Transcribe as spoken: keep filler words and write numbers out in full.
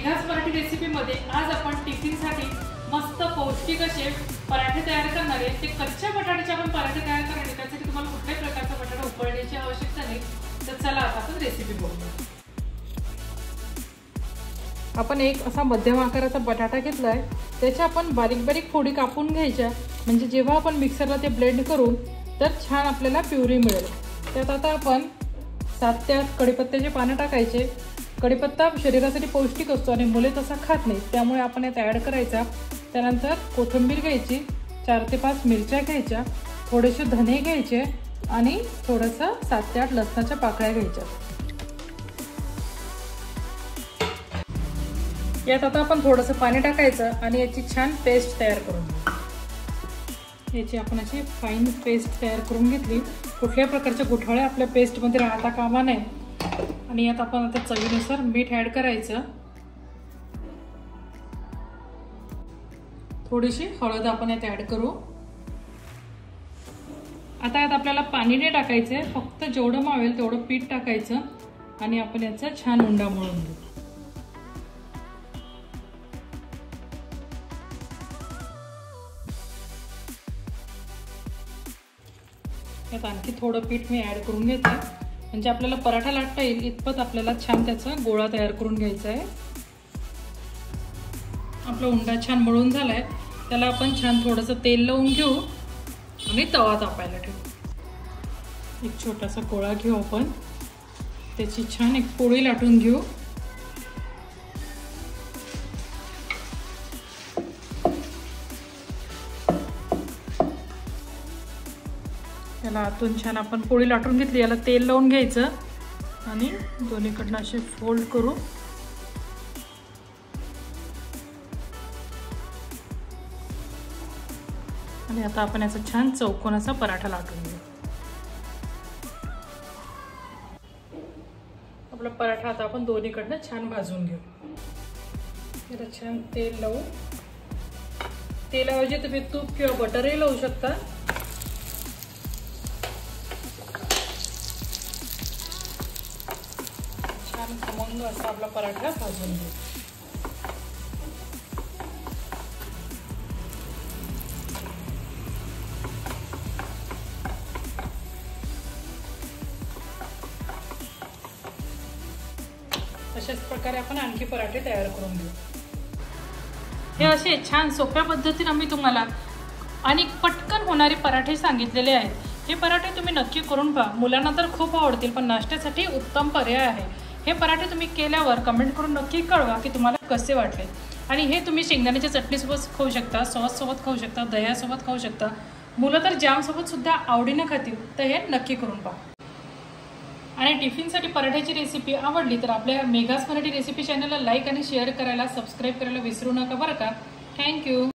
मेघास मराठी रेसिपीमध्ये आज आपण टिफिनसाठी मस्त पौष्टिक असे पराठे तयार करणार आहे। ते कच्च्या बटाट्याचे आपण पराठे तयार करणार आहे। त्यासाठी तुम्हाला कुठल्याही प्रकारचा बटाटा उकळण्याची आवश्यकता नाही। तर चला आता आपण रेसिपी बघूया। आपण एक असा मध्यम आकाराचा बटाटा घेतलाय, त्याच्या आपण बारीक बारीक फोडी कापून घ्यायच्या, म्हणजे जेव्हा आपण मिक्सरला ते ब्लेंड करू तर छान आपल्याला प्युरी मिळेल। त्यात आता आपण सात ते आठ कढीपत्त्याचे पानं टाकायचे। कढीपत्ता शरीरासाठी पौष्टिक असतो आणि मुले तसा खात नाही, त्यामुळे आपण यात ॲड करायचा। त्यानंतर कोथिंबीर घ्यायची, चार ते पाच मिरच्या घ्यायच्या, थोडेसे धने घ्यायचे आणि थोडंसं सात ते आठ लसणाच्या पाकळ्या घ्यायच्या। यात आता आपण थोडंसं पाणी टाकायचं आणि याची छान पेस्ट तयार करून घेऊ। याची आपण अशी फाईन पेस्ट तयार करून घेतली। कुठल्याही प्रकारच्या गुठळ्या आपल्या पेस्टमध्ये राहता कामा नये। आणि यात आपण आता चवीनुसार मीठ ॲड करायचं, थोडीशी हळद आपण यात ॲड करू। आता यात आपल्याला पाणी नाही टाकायचंय, फक्त जेवढं मावेल तेवढं पीठ टाकायचं आणि आपण याचा छान उंडा मळून घेऊ। यात आणखी थोडं पीठ मी ॲड करून घेते, म्हणजे आपल्याला पराठा लाटता येईल इतपत आपल्याला छान त्याचा गोळा तयार करून घ्यायचा आहे। आपला उंडा छान मळून झालाय, त्याला आपण छान थोडंसं तेल लावून घेऊ आणि तवा तापायला ठेवू। एक छोटासा गोळा घेऊ आपण, त्याची छान एक पोळी लाटून घेऊ। याला आतून छान आपण पोळी लाटून घेतली, याला तेल लावून घ्यायचं आणि दोन्हीकडनं असे फोल्ड करू। आणि आता आपण याचा छान चौकोनाचा पराठा लाटून घेऊ। आपला पराठा आता आपण दोन्हीकडनं छान भाजून घेऊ। याला छान तेल लावू, तेलाऐवजी तुम्ही तूप किंवा बटरही लावू शकता। छान खमंग असा आपला पराठा भाजून घेऊ। अशाच प्रकारे आपण आणखी पराठे तयार करून घेऊ। हे असे छान सोप्या पद्धतीने आम्ही तुम्हाला आणि पटकन होणारे पराठे सांगितलेले आहेत। हे पराठे तुम्ही नक्की करून पहा, मुलांना तर खूप आवडतील, पण नाश्त्यासाठी उत्तम पर्याय आहे। हे पराठे तुम्ही केल्यावर कमेंट करून नक्की कळवा की तुम्हाला कसे वाटले। आणि हे तुम्ही शेंगदाण्याच्या चटणीसोबत खाऊ शकता, सॉससोबत खाऊ शकता, दह्यासोबत खाऊ शकता। मुलं तर जामसोबत सुद्धा आवडीने खातील, तर हे नक्की करून पहा। आणि टिफिनसाठी पराठ्याची रेसिपी आवडली तर आपल्या मेघास मराठी रेसिपी चॅनलला लाईक आणि शेअर करायला, सबस्क्राईब करायला विसरू नका बरं का। थँक्यू।